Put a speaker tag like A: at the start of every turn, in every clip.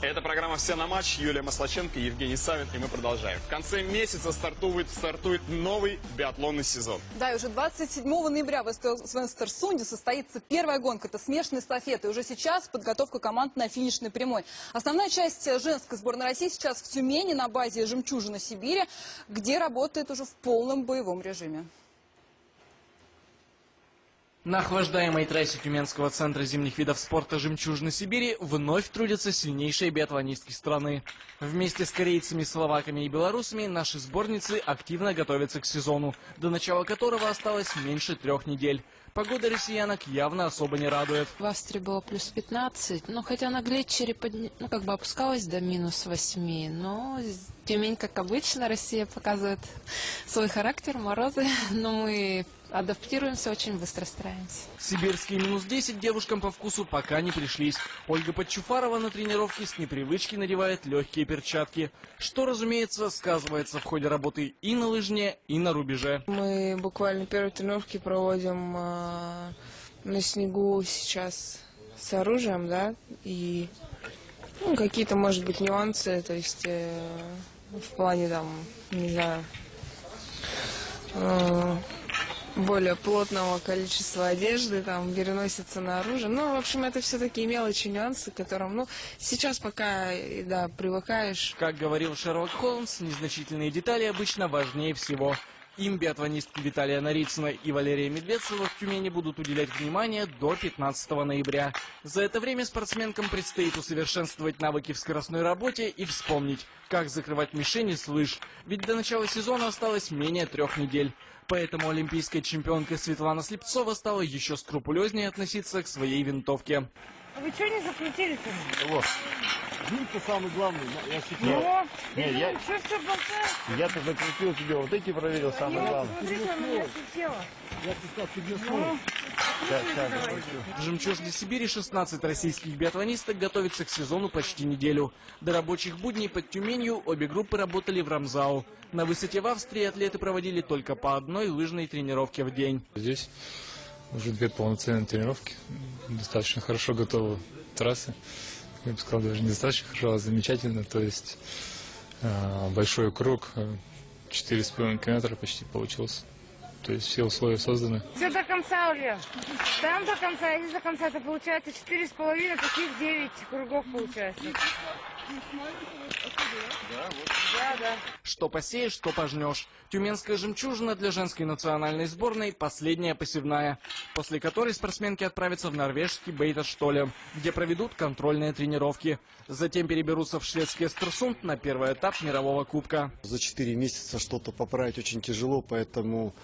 A: Это программа «Все на матч». Юлия Маслаченко, Евгений Савин, и мы продолжаем. В конце месяца стартует новый биатлонный сезон.
B: Да, и уже 27 ноября в Östersund состоится первая гонка. Это смешанные эстафеты. И уже сейчас подготовка команд на финишной прямой. Основная часть женской сборной России сейчас в Тюмени на базе «Жемчужина Сибири», где работает уже в полном боевом режиме.
C: На охлаждаемой трассе Тюменского центра зимних видов спорта «Жемчужина Сибири» вновь трудятся сильнейшие биатлонистки страны. Вместе с корейцами, словаками и белорусами наши сборницы активно готовятся к сезону, до начала которого осталось меньше 3 недель. Погода россиянок явно особо не радует.
D: В Австрии было плюс 15, хотя на глетчере опускалась до минус 8. Но Тюмень, как обычно, Россия показывает свой характер, морозы, но мы адаптируемся, очень быстро стараемся.
C: Сибирские минус 10 девушкам по вкусу пока не пришлись. Ольга Подчуфарова на тренировке с непривычки надевает легкие перчатки, что, разумеется, сказывается в ходе работы и на лыжне, и на рубеже.
E: Мы буквально первые тренировки проводим на снегу сейчас с оружием, да, и какие-то, может быть, нюансы, то есть в плане, там, не знаю, более плотного количества одежды, там, переносится на оружие. В общем, это все такие мелочи, нюансы, к которым, сейчас пока, да, привыкаешь.
C: Как говорил Шерлок Холмс, незначительные детали обычно важнее всего. Им биатлонистки Виталия Нарицына и Валерия Медведцева в Тюмени будут уделять внимание до 15 ноября. За это время спортсменкам предстоит усовершенствовать навыки в скоростной работе и вспомнить, как закрывать мишени с лыж. Ведь до начала сезона осталось менее 3 недель. Поэтому олимпийская чемпионка Светлана Слепцова стала еще скрупулезнее относиться к своей винтовке.
F: А вы что не закрутили-то?
G: Вот. Винт-то самый главный. Я сейчас... Я-то закрутил тебе, вот эти проверил, самое главное.
F: Смотрите, она меня слетела.
G: Я тебе сказал, ты без
C: В «Жемчужине Сибири» 16 российских биатлонисток готовятся к сезону почти неделю. До рабочих будней под Тюменью обе группы работали в Рамзау. На высоте в Австрии атлеты проводили только по одной лыжной тренировке в день.
H: Здесь уже 2 полноценные тренировки. Достаточно хорошо готовы трассы. Я бы сказал, даже недостаточно хорошо, а замечательно. То есть большой круг, 4,5 километра почти получился. То есть все условия созданы.
F: Все до конца, Оля. Там до конца, если до конца, это получается 4,5, таких 9 кругов получается. Да.
C: Что посеешь, что пожнешь. Тюменская «Жемчужина» для женской национальной сборной последняя посевная, после которой спортсменки отправятся в норвежский Бейташтоле, где проведут контрольные тренировки. Затем переберутся в шведский Östersund на первый этап мирового кубка.
I: За 4 месяца что-то поправить очень тяжело, поэтому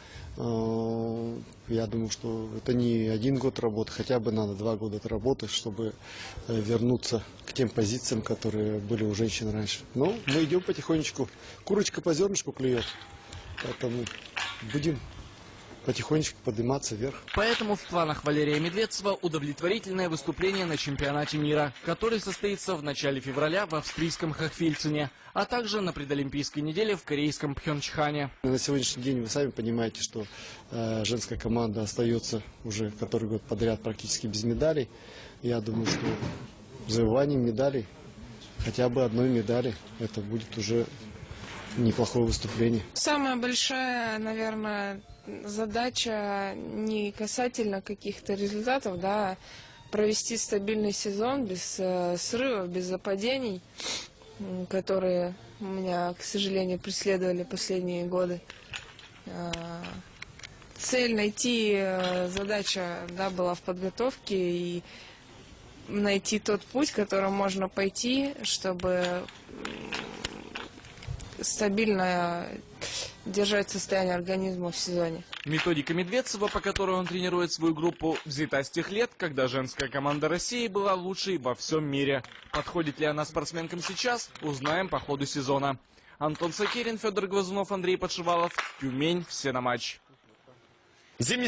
I: я думаю, что это не 1 год работы, хотя бы надо 2 года работы, чтобы вернуться к тем позициям, которые были у женщин раньше. Но мы идем потихонечку. Курочка по зернышку клюет, поэтому будем потихонечку подниматься вверх.
C: Поэтому в планах Валерия Медведцева удовлетворительное выступление на чемпионате мира, который состоится в начале февраля в австрийском Хохфильцене, а также на предолимпийской неделе в корейском Пхенчхане.
I: На сегодняшний день вы сами понимаете, что женская команда остается уже который год подряд практически без медалей. Я думаю, что завоевание медалей, хотя бы 1 медали, это будет уже неплохое выступление.
E: Самая большая, наверное, задача не касательно каких-то результатов, да, провести стабильный сезон без срывов, без западений, которые меня, к сожалению, преследовали последние годы. Цель найти, задача, да, была в подготовке и найти тот путь, которым можно пойти, чтобы стабильно держать состояние организма в сезоне.
C: Методика Медведцева, по которой он тренирует свою группу, взята с тех лет, когда женская команда России была лучшей во всем мире. Подходит ли она спортсменкам сейчас, узнаем по ходу сезона. Антон Сакерин, Федор Глазунов, Андрей Подшивалов. Тюмень. Все на матч.